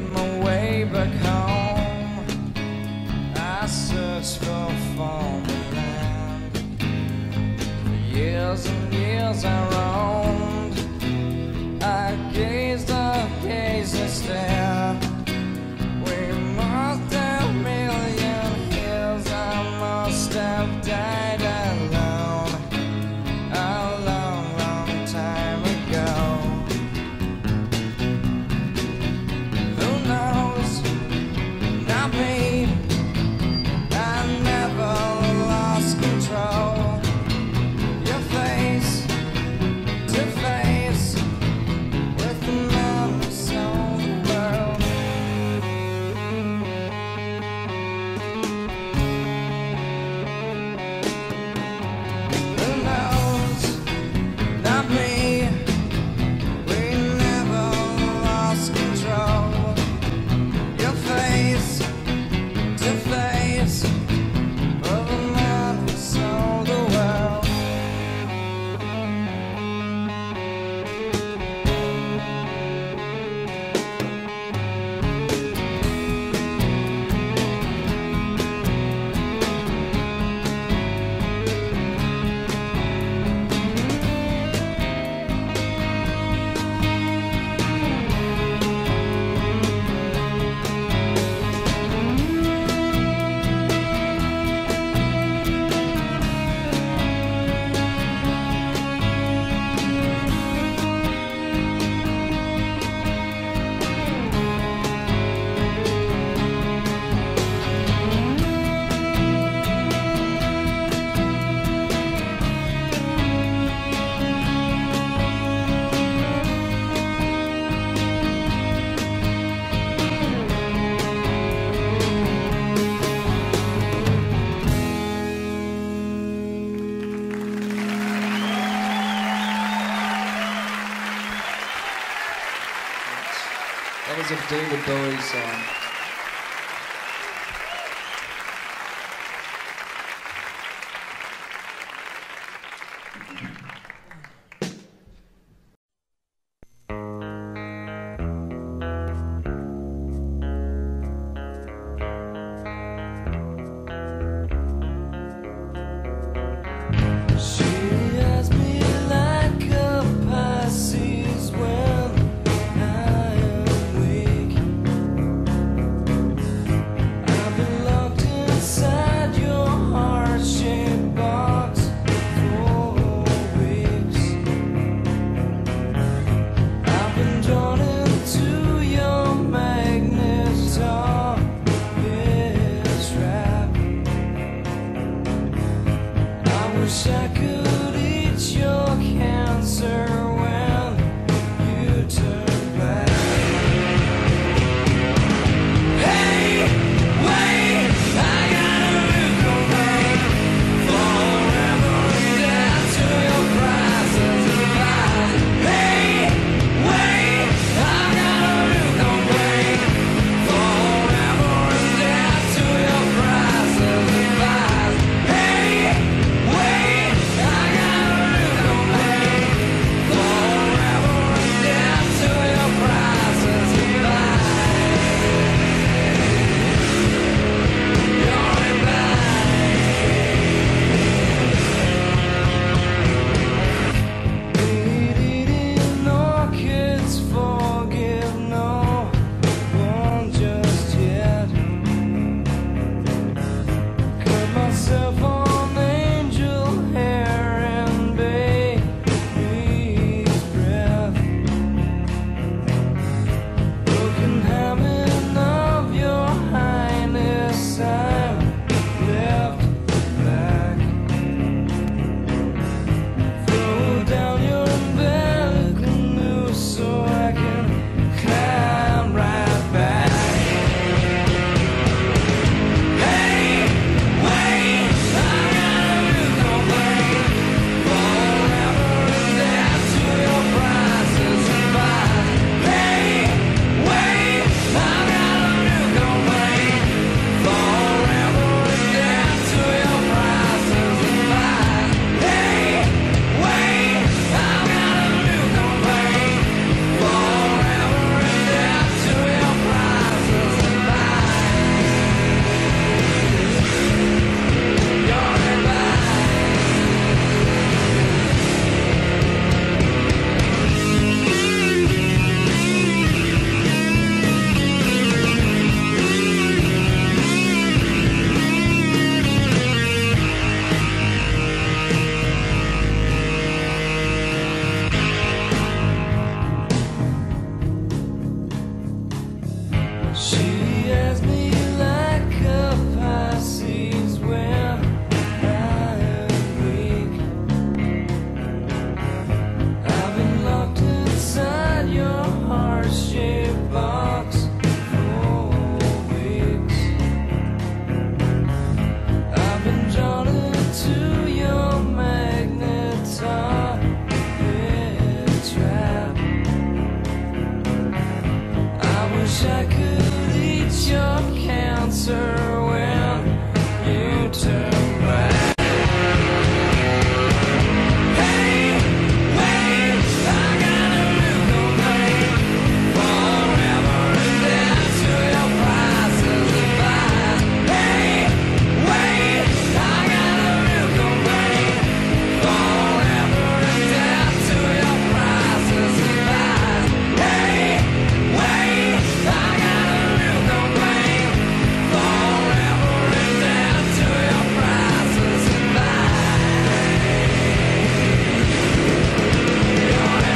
my way back home. I searched for foreign land. For years and years I roamed. I gazed and stared. We must have a million years. I must have died alone a long, long time ago. Who knows? Not me. I never lost control. Your face to face with the man who sold the world. Who knows? Not me. We never lost control. Your face to face with the man who sold the world. That was a David Bowie song. She has me like a Pisces when I am weak. She has me like a Pisces when I am weak. I've been locked inside your heart-shaped box for weeks. I've been drawn into your magnetic trap. I wish I could eat your cancer when you turn back. Hey, wait, I got a new complaint. Forever and dead to your prices and buys. Hey, wait, I got a new complaint. Forever and dead to your prices and buys. Hey, wait, I got a new complaint. Forever and dead to your prices and buys. You're in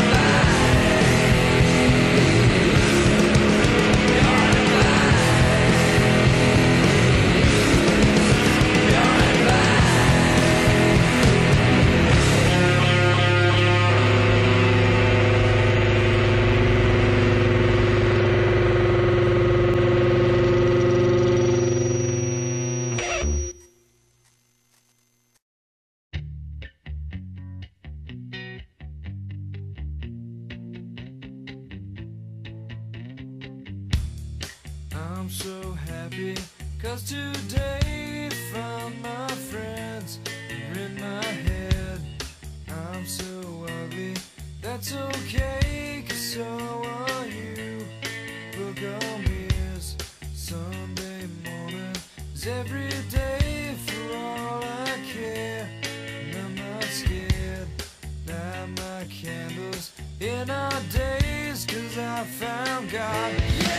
I'm so happy, 'cause today found my friends are in my head. I'm so ugly, that's okay, 'cause so are you. Book on mirrors, Sunday morning is every day for all I care. And I'm not scared, light my candles in our days, 'cause I found God.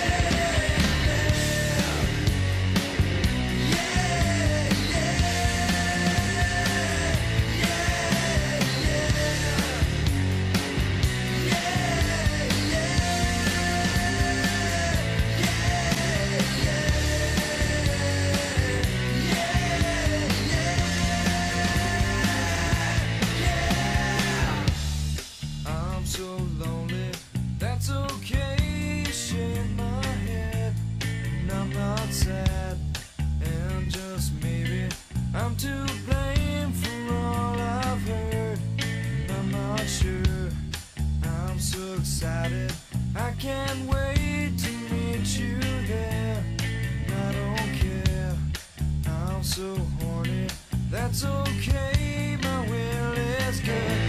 I'm so lonely, that's okay, shake my head, and I'm not sad, and just maybe I'm to blame for all I've heard, and I'm not sure, I'm so excited, I can't wait to meet you there, and I don't care, I'm so horny, that's okay, my will is good.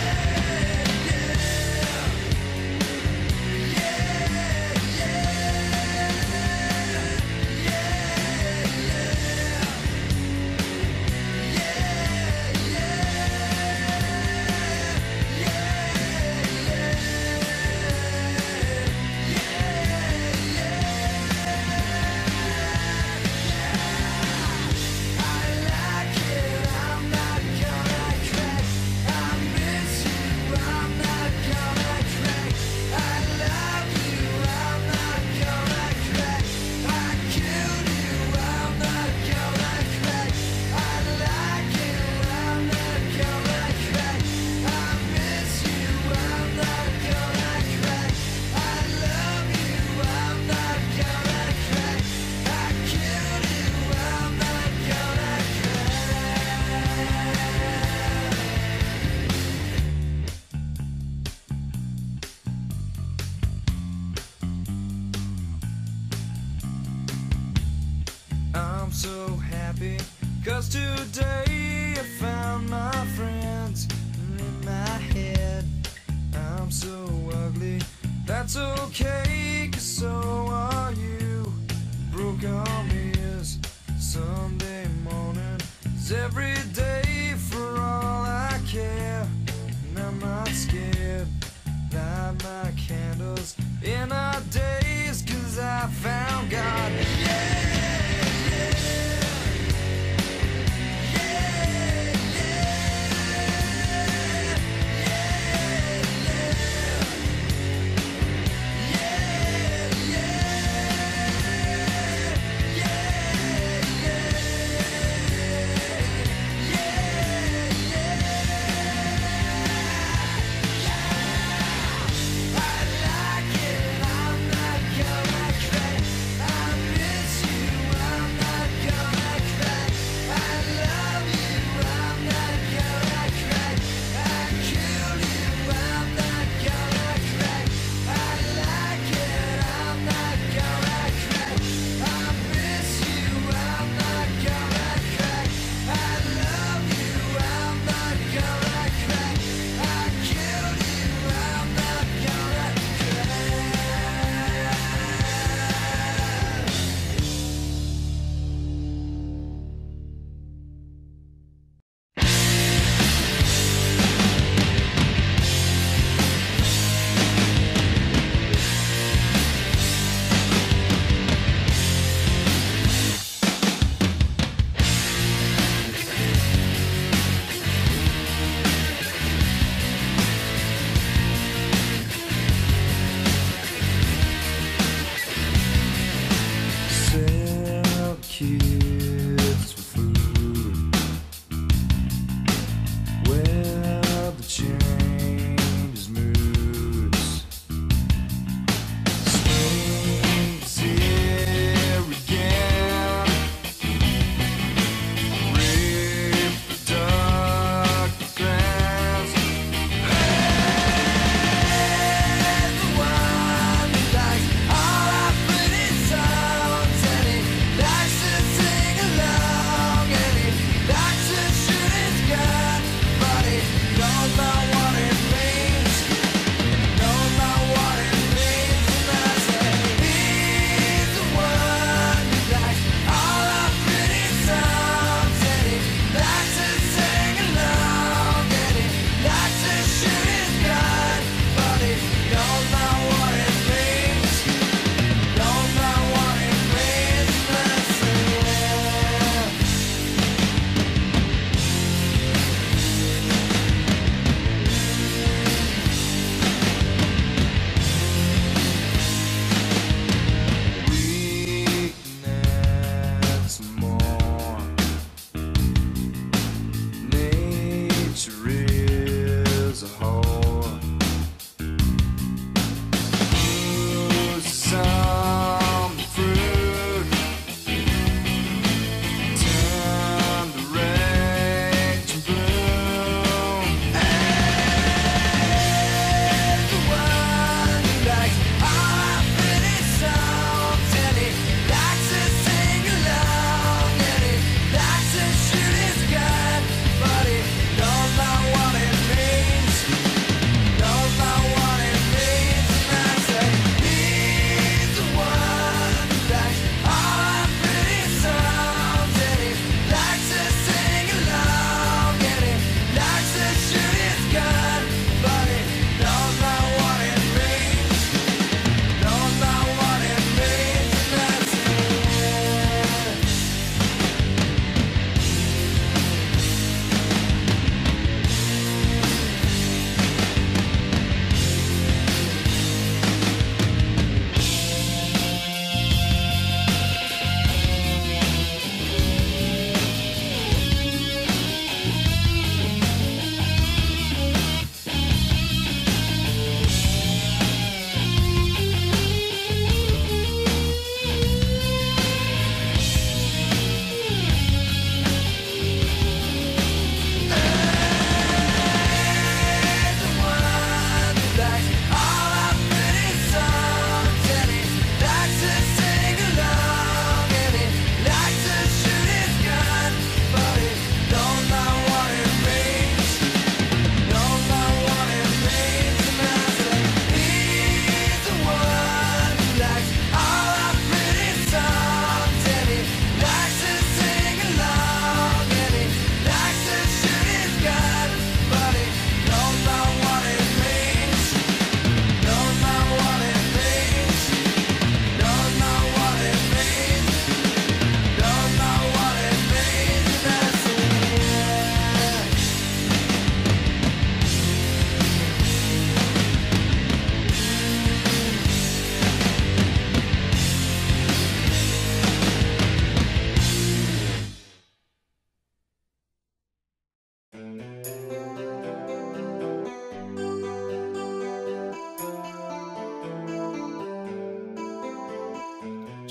I'm so happy, 'cause today I found my friends in my head. I'm so ugly, that's okay, 'cause so are you. Broke arm is Sunday morning is every day for all I care. And I'm not scared, light my candles in our days, 'cause I found God.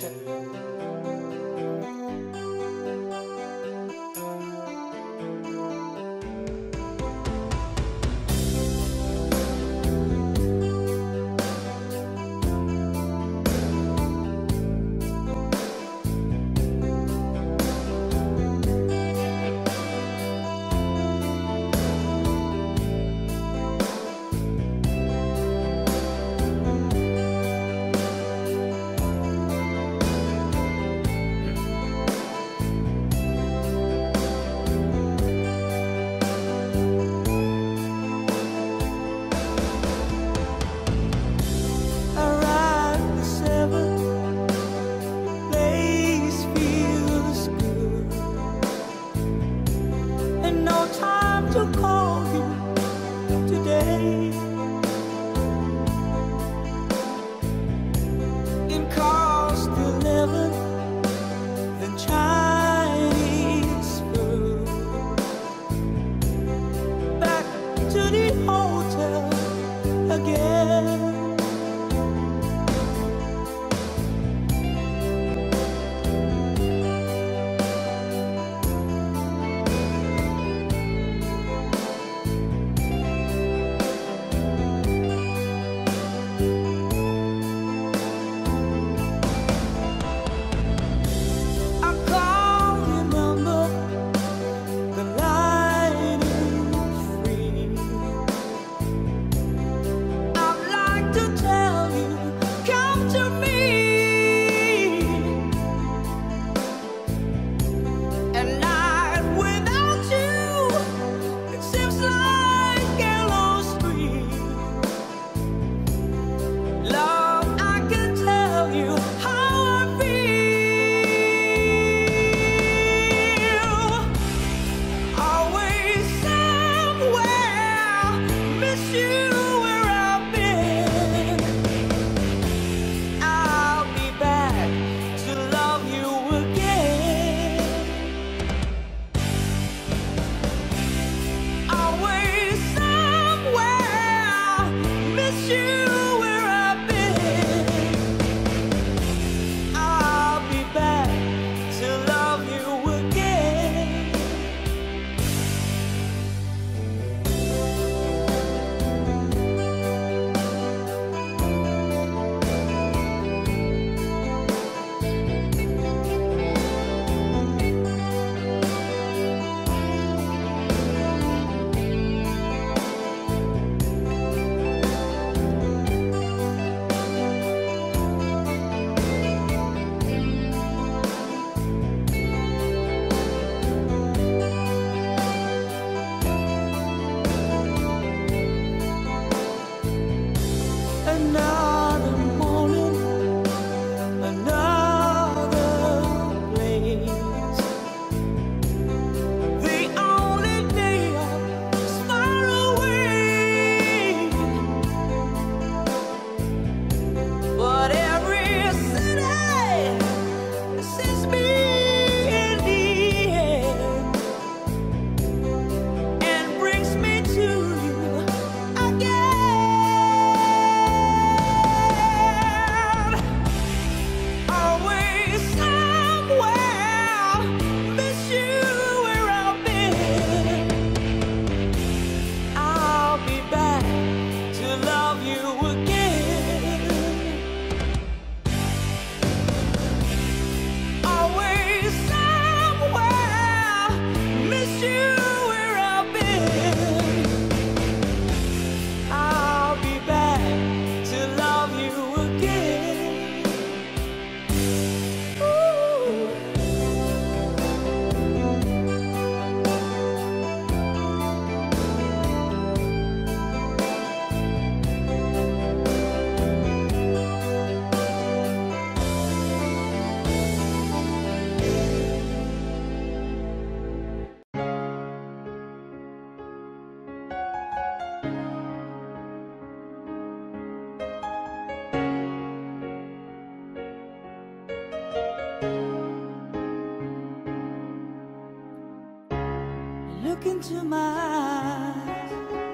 Look into my eyes,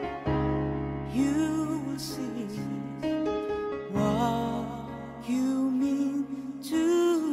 you will see what you mean to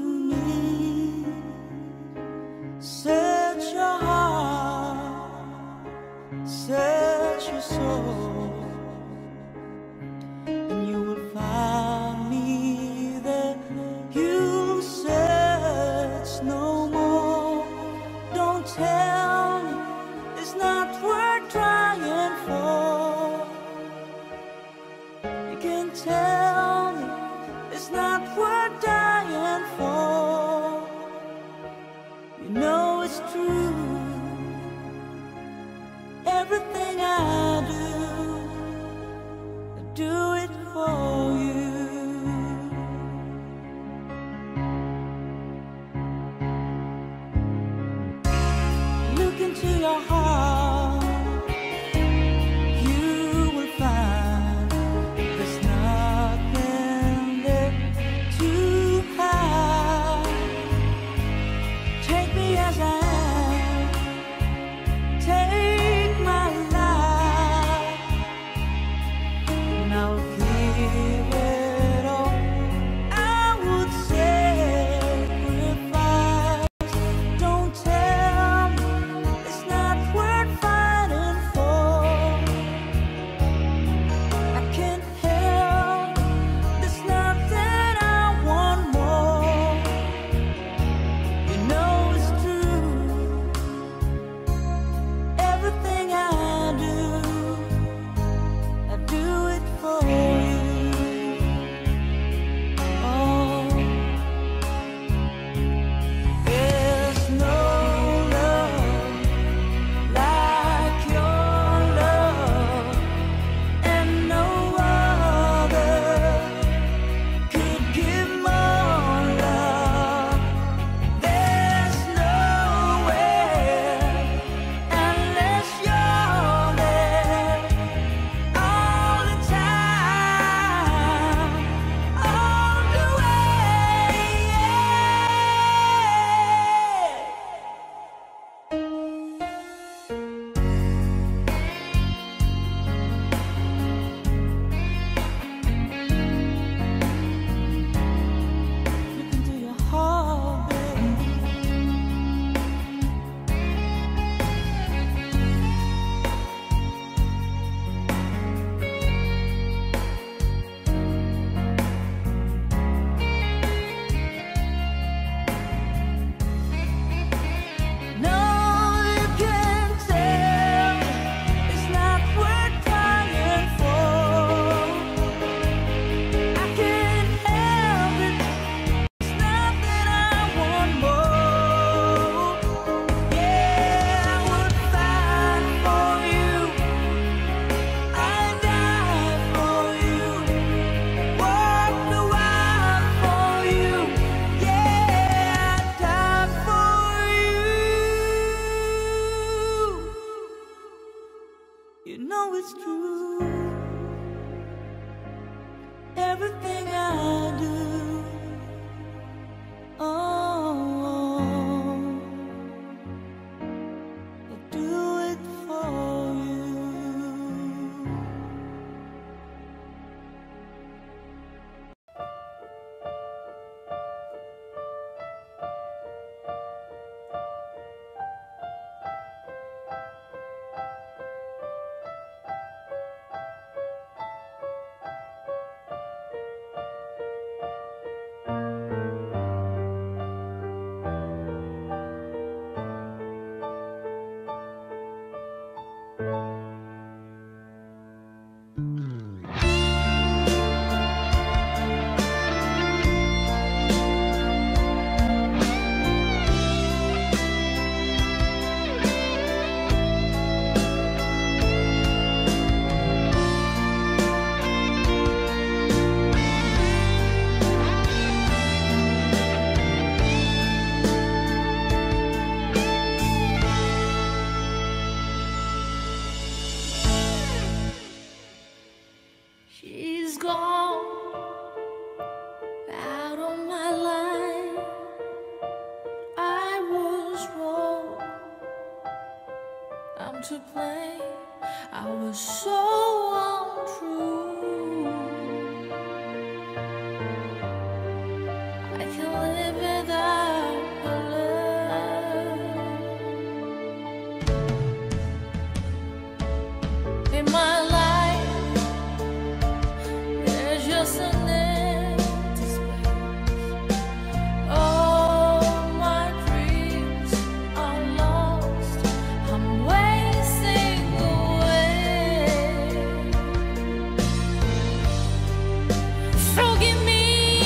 to blame. I was so untrue. I can live without her love. In my life, there's just an empty space. All my dreams are lost. I'm wasting away. Forgive me,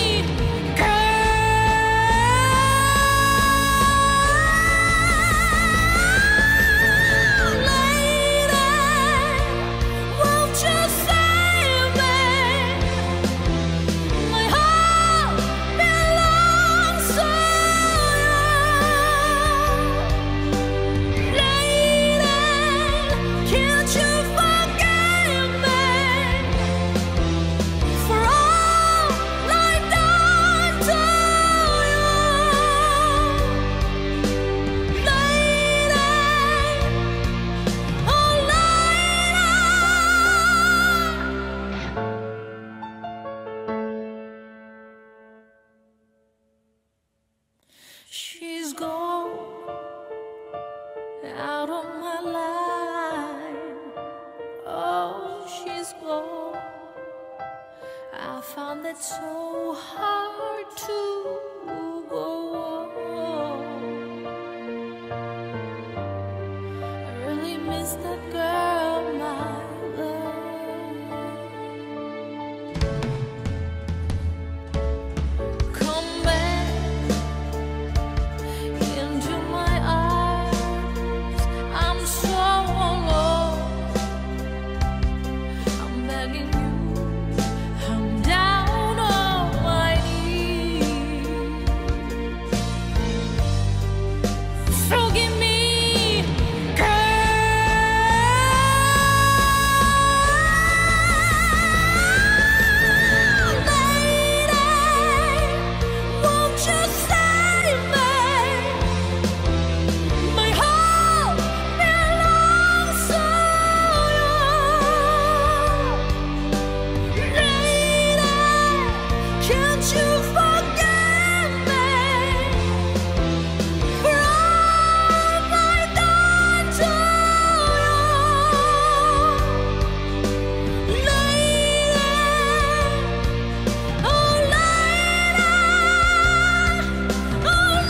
she's gone out of my life. Oh, she's gone. I found it so hard to go on. I really miss that girl, my love. Come back into my arms. I'm so alone. I'm begging you. I'm down on my knees. Forgive me, won't you save me? My heart belongs to you. Lady, can't you forgive me for all I've done to you? Lady, oh lady, oh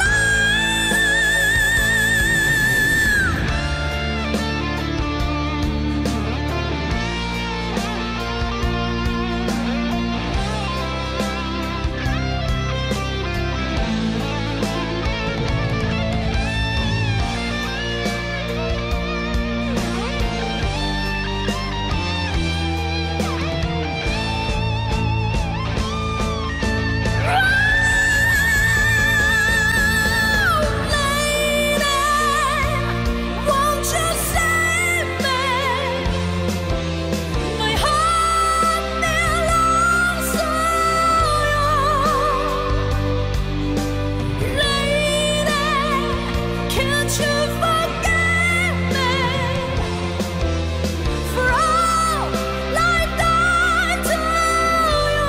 won't you save me? My heart belongs to you. Lady, can't you forgive me for all I've done to you?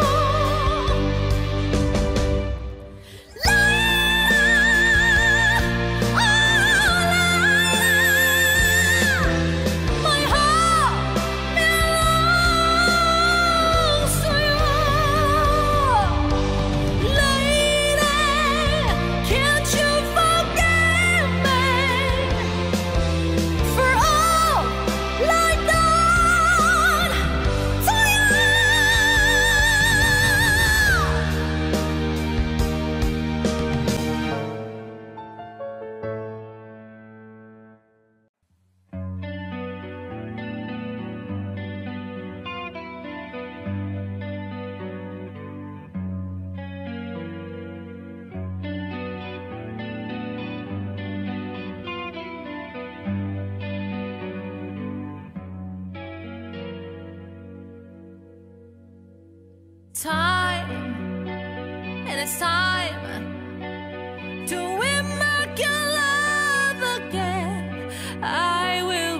My heart belongs to you. Lady, can't you forgive me for all I've done to time, and it's time to win back your love again. I will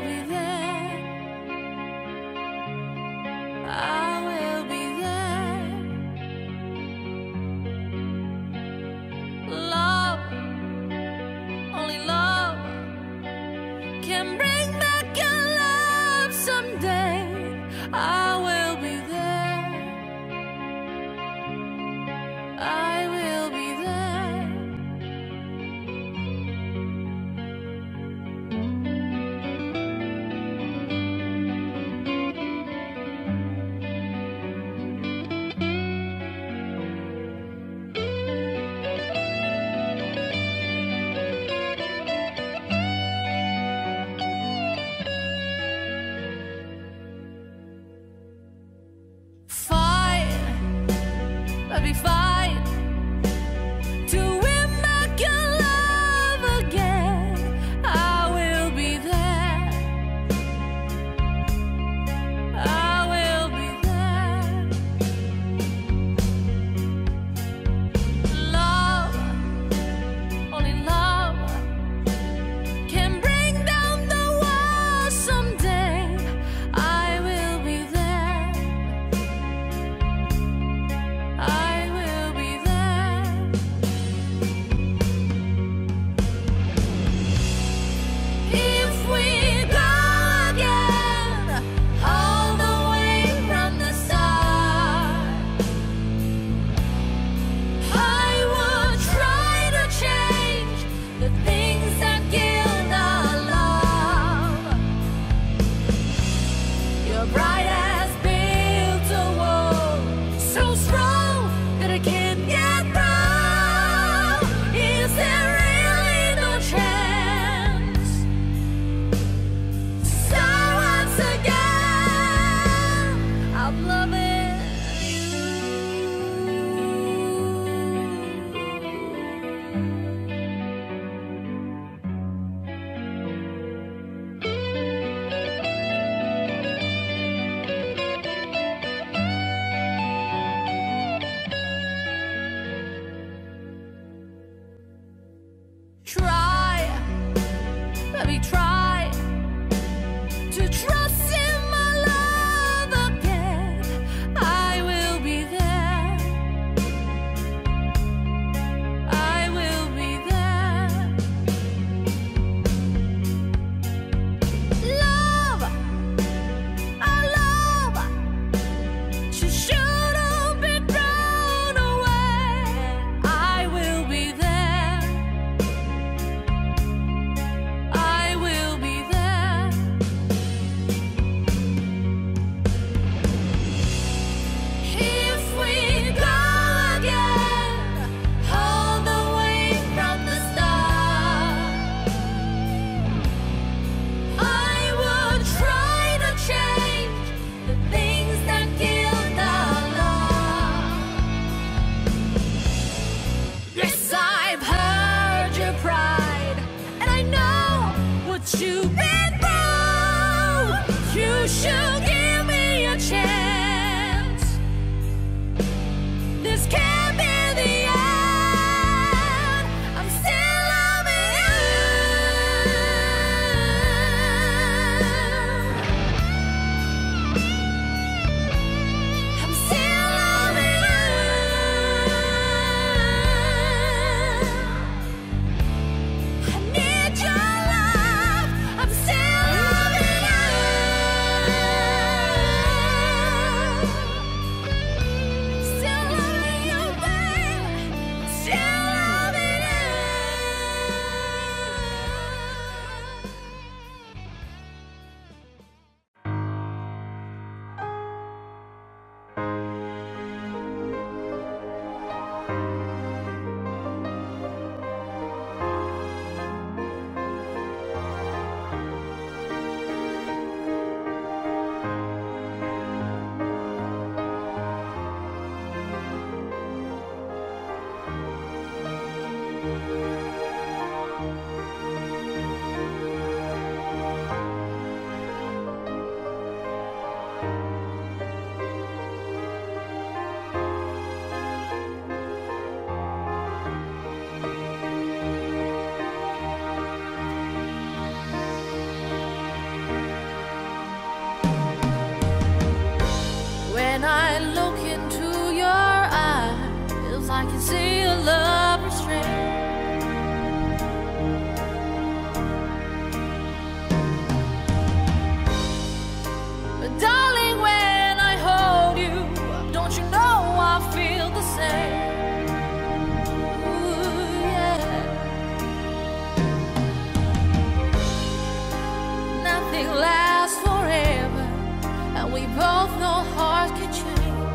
we try to trust in my love again, I will be there. I will be there. Love, our love, she shouldn't be thrown away. I will be there. I will be there. If we go again, all the way from the start, I would try to change the things that killed our love. Yes, I've heard your pride, and I know what you've been through. You should give me a chance. This can't be the end. I'm still loving you. I'm still loving you. I need your love. I'm still loving you. Still loving you, babe. Still loving you. When I look into your eyes, I can see a love restraint. But darling, when I hold you, don't you know I feel the same? Ooh, yeah. Nothing lasts forever, and we both know hearts can change.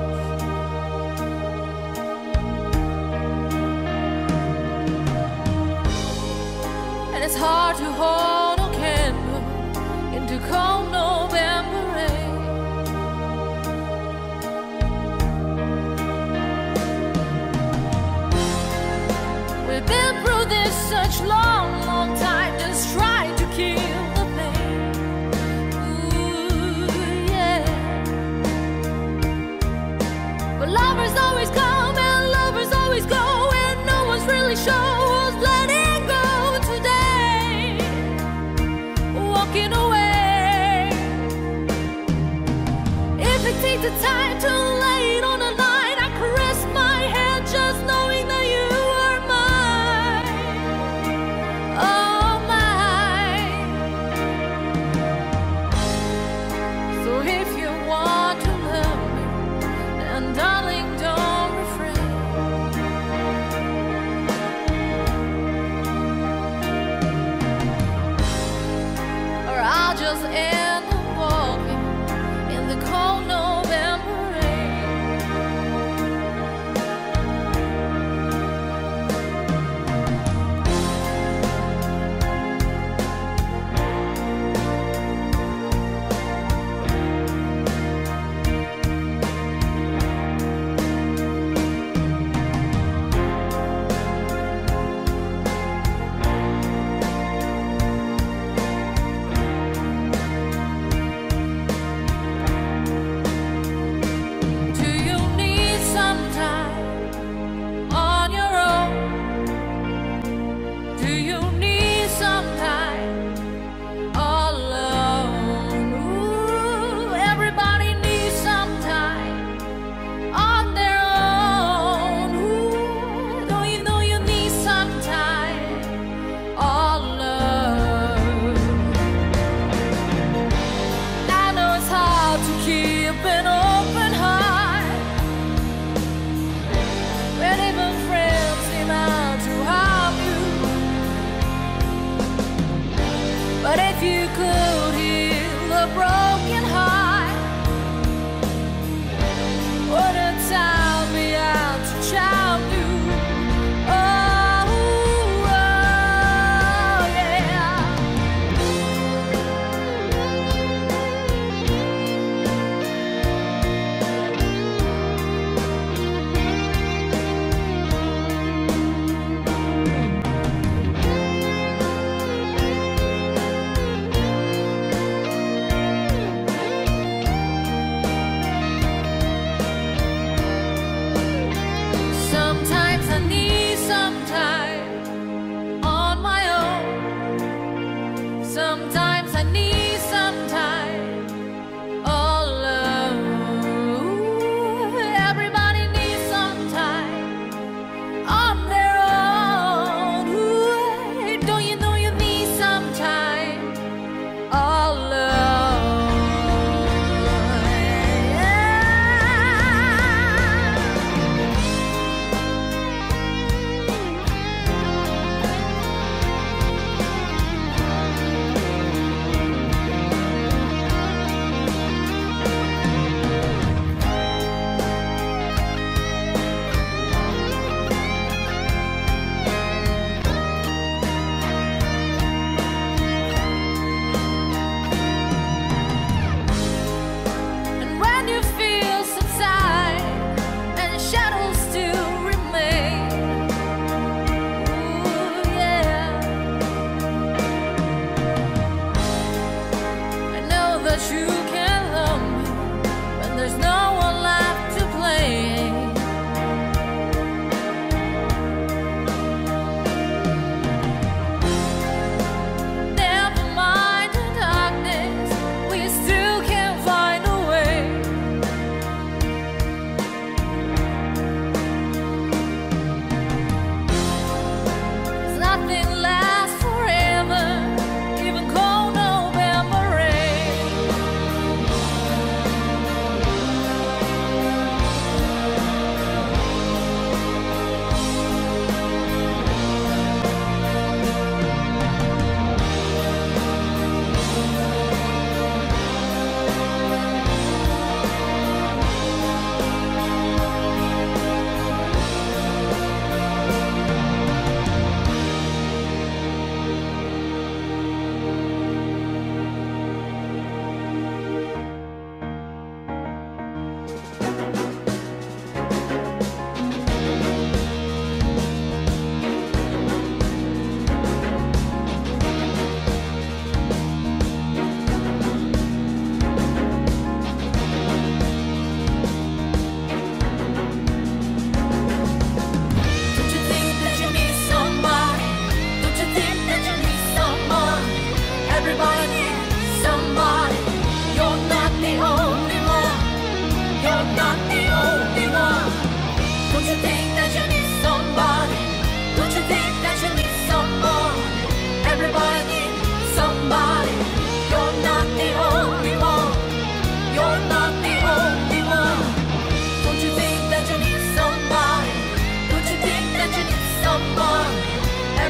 And it's hard to hold a candle into cold November rain. We've been through this such long, long time, just trying to kill the pain. Ooh, yeah. But lovers always come and lovers always go, and no one's really sure who's letting go today, walking away. If it takes the time to lay it on the line, I caress my head just knowing that you are mine. Oh, mine. So if you want to love me, then darling, don't refrain. Or I'll just end up walking in the cold November rain.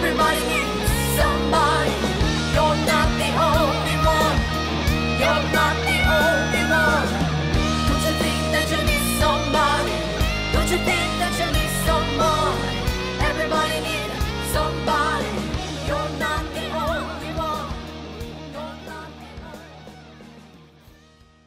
Everybody needs somebody. You're not the only one. You're not the only one. Don't you think that you need somebody? Don't you think that you need someone? Everybody needs somebody. You're not the only one. You're not the only one.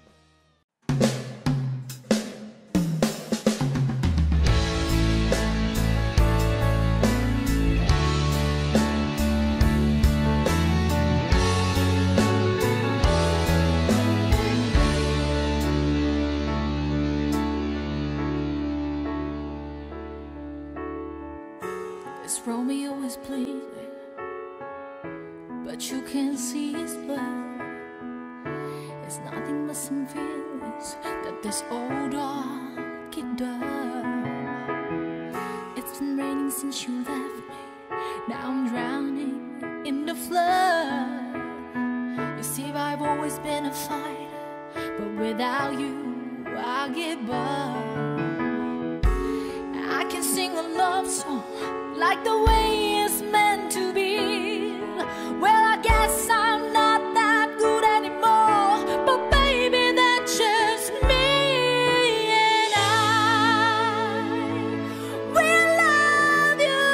Yes, Romeo is bleeding, but you can't see his blood. It's nothing but some feelings that this old dog kid does. It's been raining since you left me. Now I'm drowning in the flood. You see, I've always been a fighter, but without you, I get burned. I can sing a love song like the way it's meant to be. Well, I guess I'm not that good anymore, but baby, that's just me. And I will love you,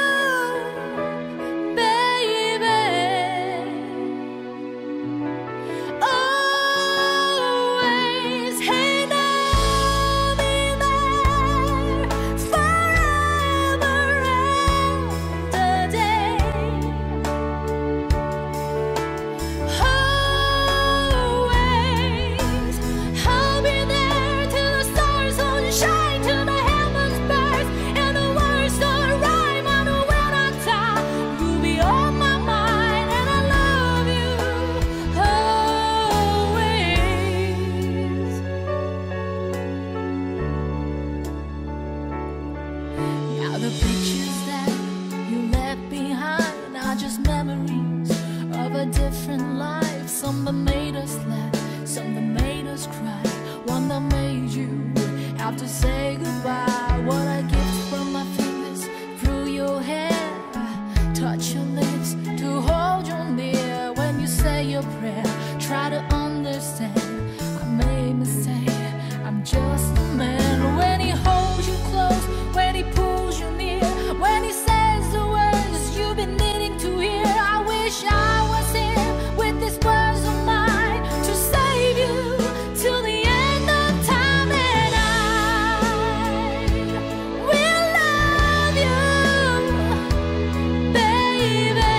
baby, always. And I'll be there forever and a day. Always, I'll be there till the stars don't shine, till the heavens burst, and the words don't rhyme. I know when I die, you'll be on my mind, and I love you always. Now the pictures that you left behind are just memories of a different life. Some that made us laugh, some that made us cry, one that made you have to say goodbye. What I gift from my fingers through your hair, touch your lips to hold you near. When you say your prayer, try to understand. I made a mistake, I'm just a man. When he holds you close, when he pulls you near, when he says the words you've been needing to hear, I wish I was here with these words of mine to save you till the end of time. And I will love you, baby,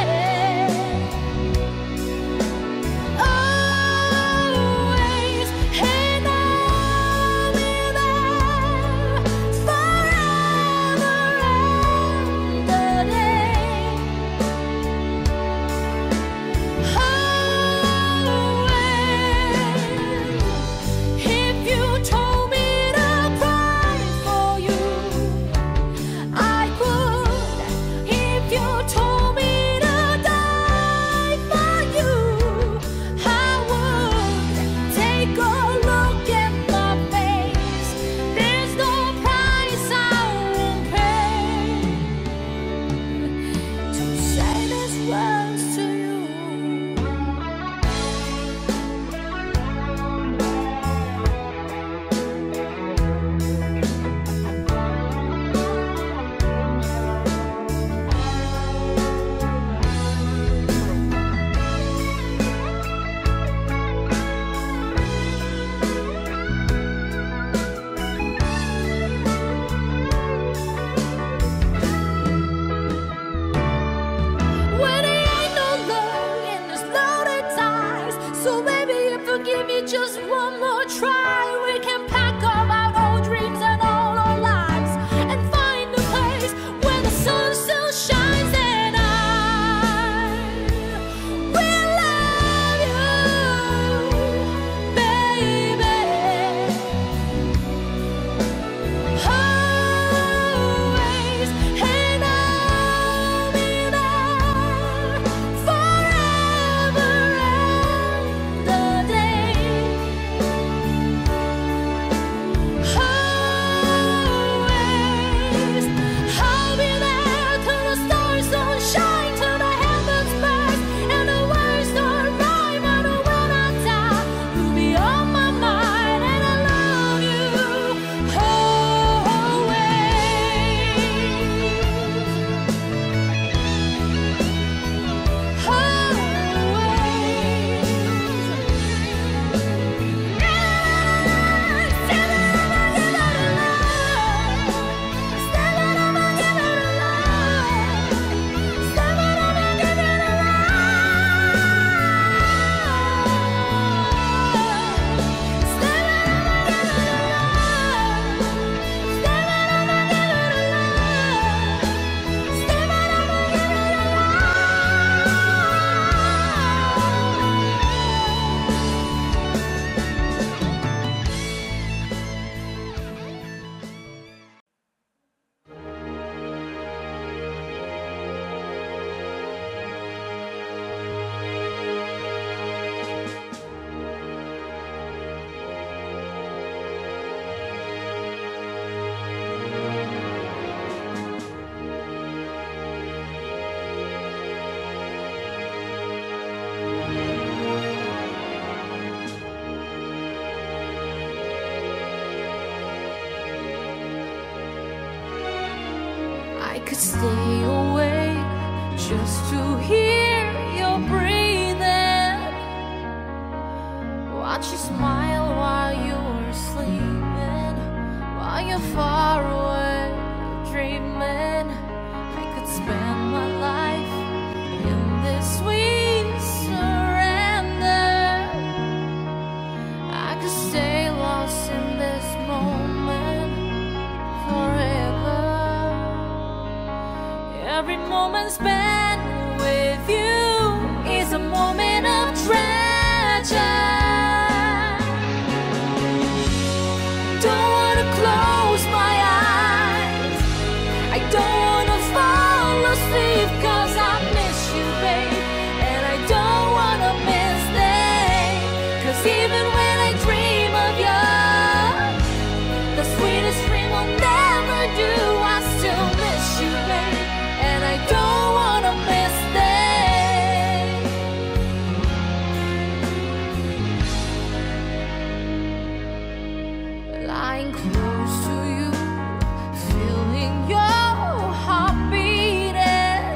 stay awake just to hear your breathing. Watch you smile while you're sleeping, while you're far away dreaming. I could spend my life in this sweet surrender. I could stay lost in this moment forever. Every moment spent with you is a moment of treasure. Don't wanna close my eyes, I don't wanna fall asleep, 'cause I miss you, babe, and I don't wanna miss them. 'Cause even when I dream of you, the sweetest dream will never do. I still miss you, babe, and I don't wanna miss them. Lying close to you, feeling your heart beating,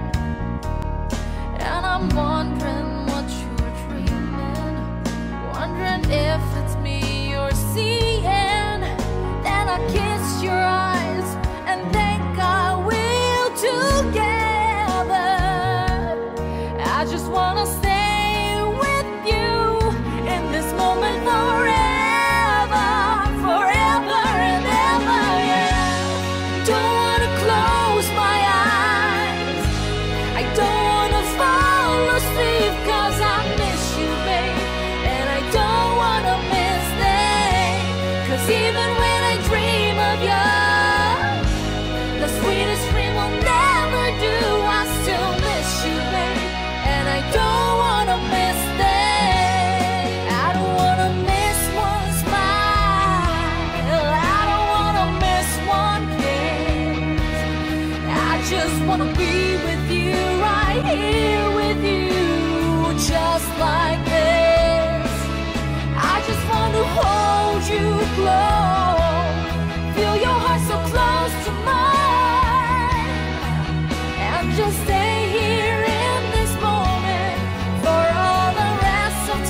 and I'm wondering what you're dreaming, wondering if it's me you're seeing. Then I kiss your eyes and thank God we're together. I just wanna stay with you in this moment forever, forever and ever, yeah. Don't wanna close my eyes, I don't wanna fall asleep, 'cause I miss you, babe, and I don't wanna miss them. 'Cause even when I dream of you, the sweetest dream will never do. I still miss you, babe, and I don't wanna miss them. I don't wanna miss one smile, I don't wanna miss one kiss. I just wanna be with you, right here with you, just like this. I just want to hold you close, feel your heart so close to mine, and just stay here in this moment for all the rest of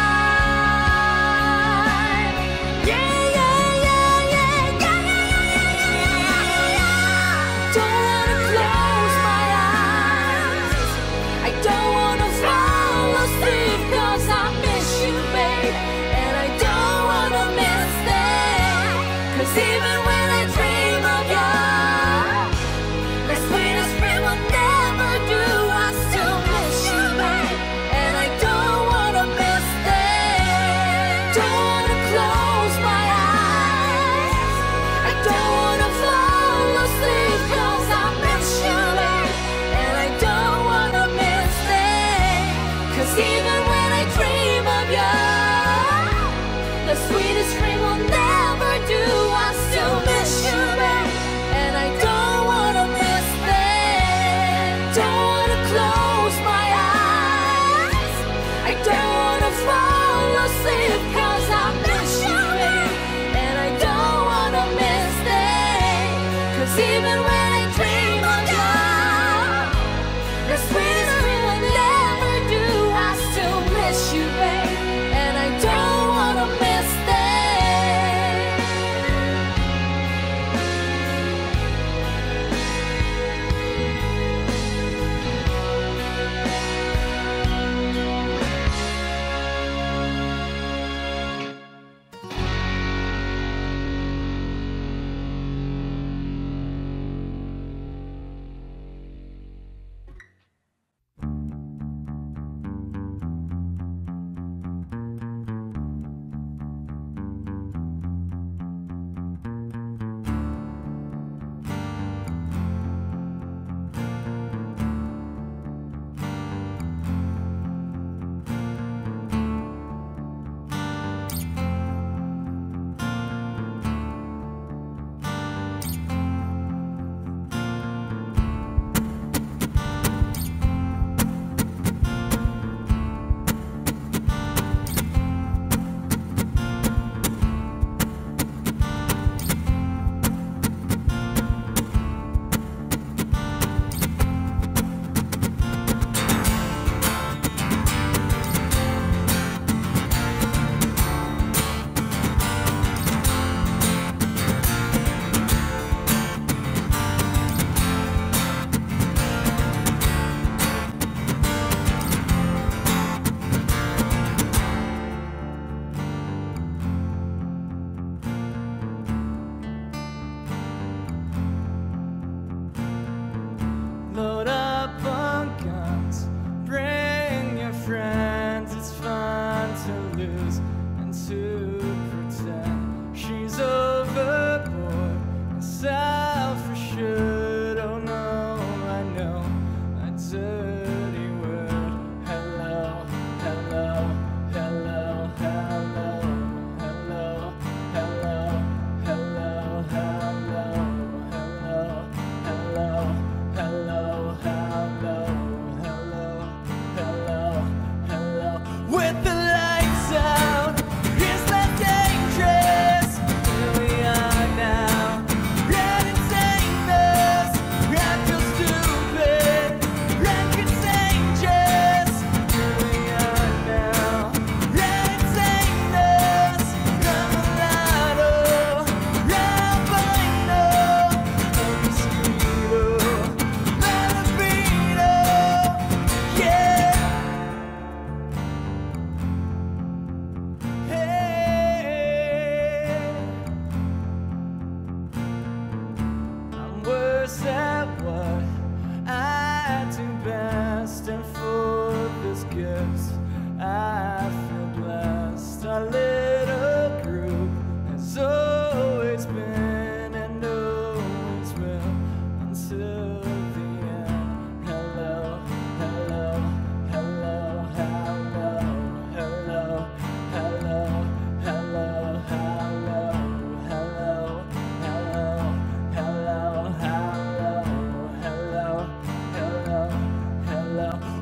time. Yeah, yeah, yeah, yeah, yeah, yeah, yeah. Don't wanna close my eyes, I don't wanna fall asleep, 'cause I miss you, babe, and I don't wanna miss them. 'Cause even when I dream of you, the sweetest dream will never do. I still miss you, babe, and I don't wanna miss them. Don't wanna close my eyes, I don't wanna fall asleep, 'cause I miss you, babe, and I don't wanna miss them.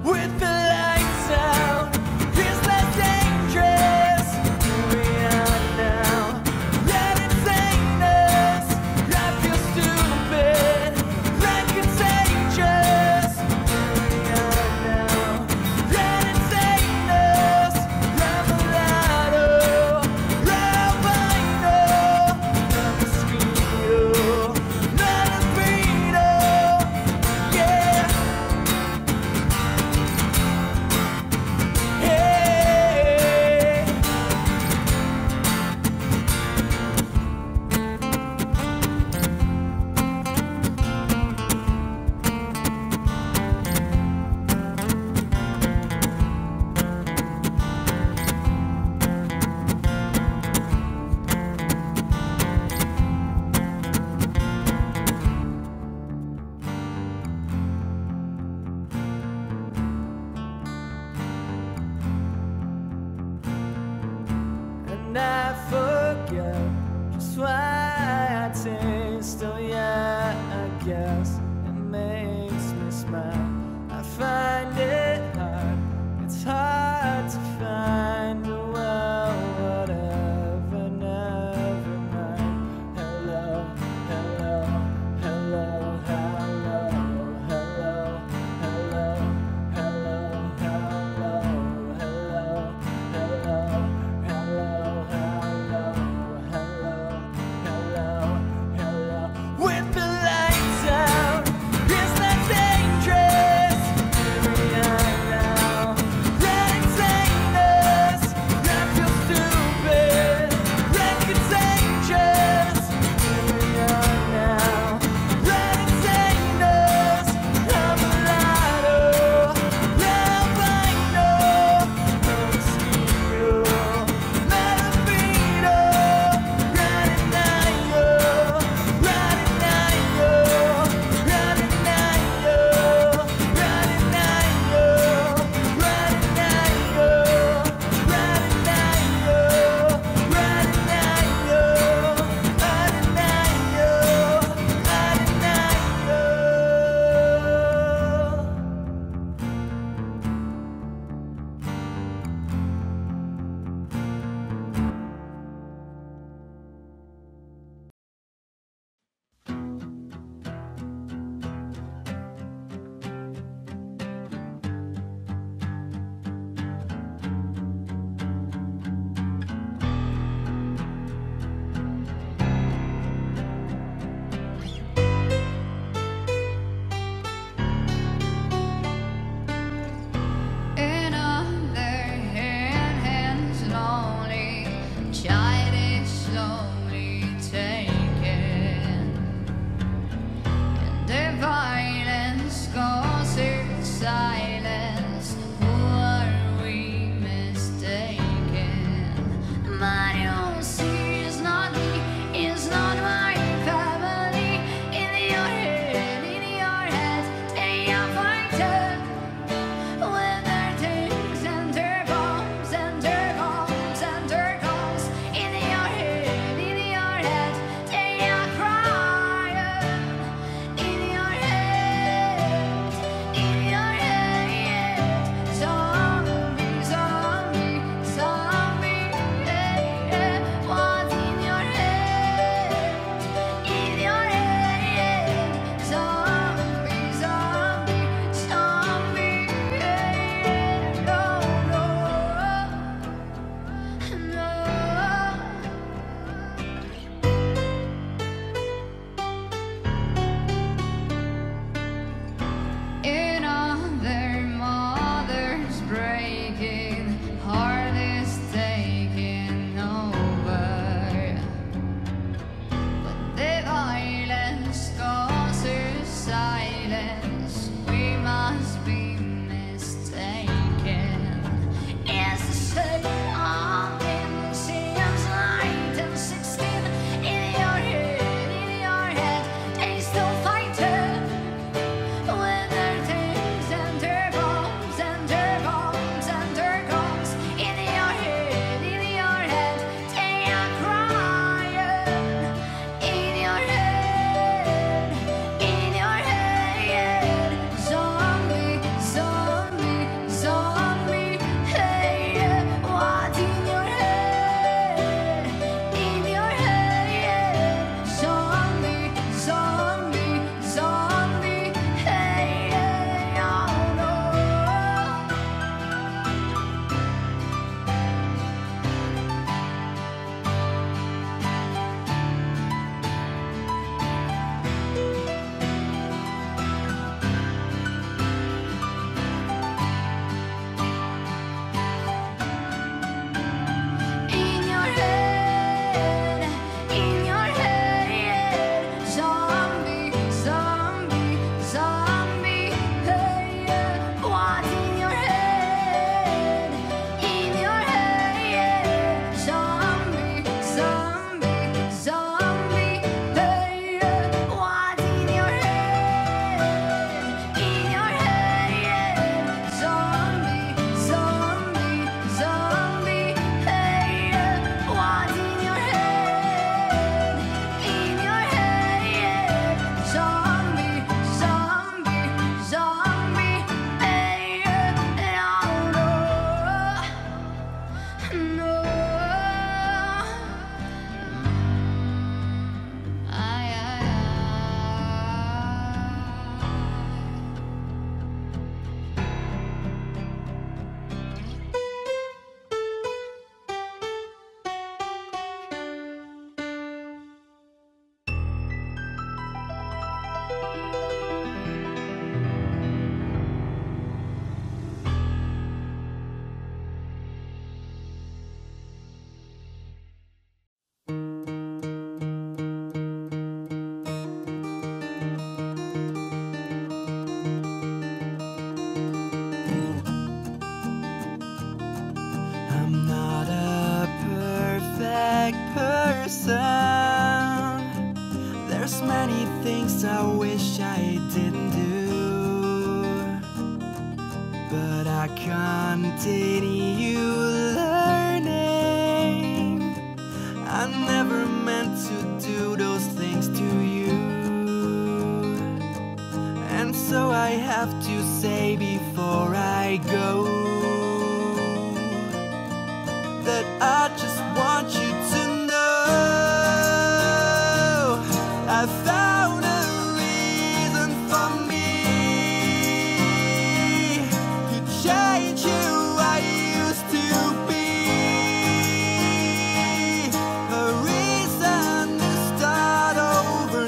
with the lights out. Feels less dangerous. Here we are now. Let it sing us. I feel stupid. Like contagious. Here we are now. Let it sing us. Revelado. Albino. Mosquito. Not a burrito. Yeah. things I wish I didn't do, but I continue learning. I never meant to do those things to you, and so I have to say before I go that I just want you to know I found a reason for me to change who I used to be, a reason to start over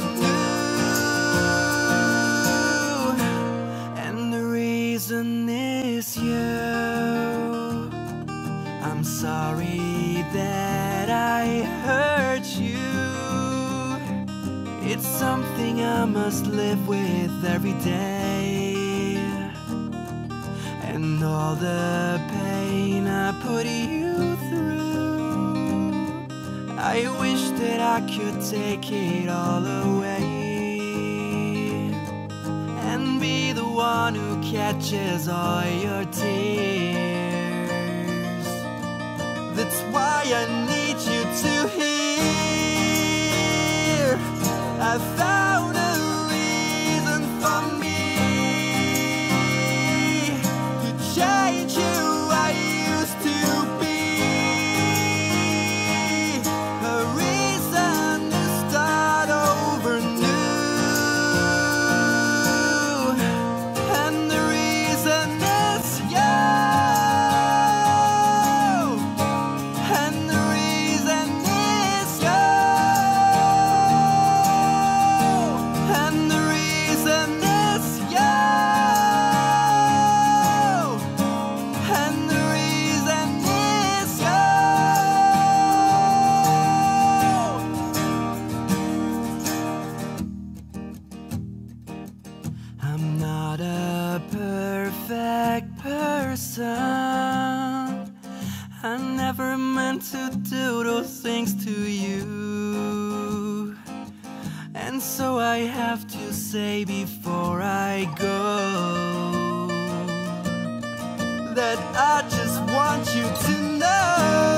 new, and the reason is you. I'm sorry that I hurt you. It's something I must live with every day, and all the pain I put you through, I wish that I could take it all away and be the one who catches all your tears. That's why I need you to hear I found a reason for me to change who I used to be, a reason to start over new, and the reason is you. And the reason is you. And the reason is you. And the reason is you. I'm not a perfect person. I never meant to do those things to you, and so I have to say before I go that I just want you to know